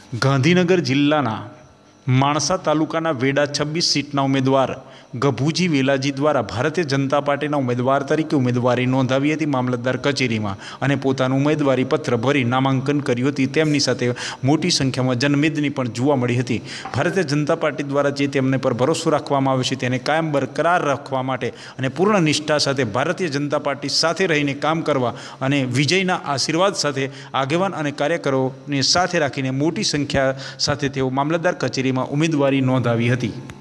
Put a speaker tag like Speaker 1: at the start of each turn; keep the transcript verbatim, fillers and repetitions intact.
Speaker 1: ગાંધીનગર જિલ્લાના માણસા તાલુકાના વેડા છવ્વીસ સીટના ઉમેદવાર ગભુજી વેલાજી દ્વારા ભારતીય જનતા પાર્ટીના ઉમેદવાર તરીકે ઉમેદવારી નોંધાવી હતી મામલતદાર કચેરીમાં અને પોતાનું ઉમેદવારી પત્ર ભરી નામાંકન કર્યું હતું। તેમની સાથે મોટી સંખ્યામાં જનમેદની પણ જોવા મળી હતી। ભારતીય જનતા પાર્ટી દ્વારા જે તેમને પર ભરોસો રાખવામાં આવ્યો છે તેને કાયમ બરકરાર રાખવા માટે અને પૂર્ણ નિષ્ઠા સાથે ભારતીય જનતા પાર્ટી સાથે રહીને કામ કરવા અને વિજયના આશીર્વાદ સાથે આગેવાન અને કાર્યકરોને સાથે રાખીને મોટી સંખ્યા સાથે તેઓ મામલતદાર કચેરીમાં ઉમેદવારી નોંધાવી હતી।